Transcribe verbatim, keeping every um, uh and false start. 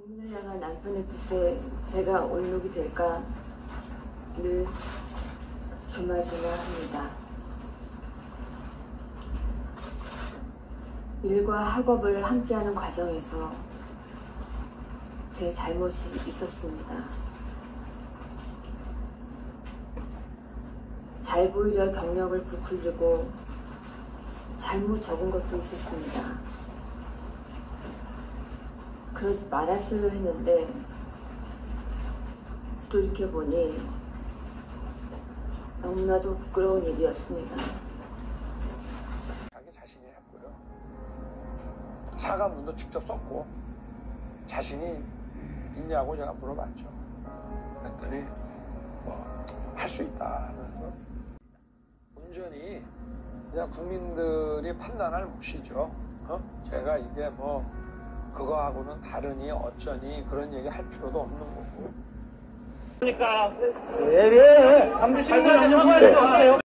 국민을 향한 남편의 뜻에 제가 올록이 될까 늘 조마조마합니다. 일과 학업을 함께하는 과정에서 제 잘못이 있었습니다. 잘 보이려 경력을 부풀리고 잘못 적은 것도 있었습니다. 그러지 말았어야 했는데 돌이켜보니 너무나도 부끄러운 일이었습니다. 자기 자신이 했고요. 사과문도 직접 썼고 자신이 있냐고 제가 물어봤죠. 그랬더니 뭐 할 수 있다 하면서 온전히 그냥 국민들이 판단할 몫이죠. 어? 제가 이게 뭐 그거하고는 다르니 어쩌니 그런 얘기 할 필요도 없는 거고. 그러니까 왜 이래? 감주시는 거 아니에요?